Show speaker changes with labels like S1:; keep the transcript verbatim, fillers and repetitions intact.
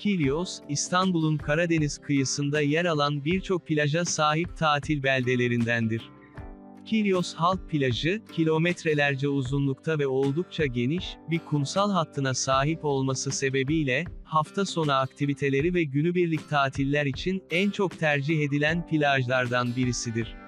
S1: Kilyos, İstanbul'un Karadeniz kıyısında yer alan birçok plaja sahip tatil beldelerindendir. Kilyos Halk Plajı, kilometrelerce uzunlukta ve oldukça geniş, bir kumsal hattına sahip olması sebebiyle, hafta sonu aktiviteleri ve günübirlik tatiller için en çok tercih edilen plajlardan birisidir.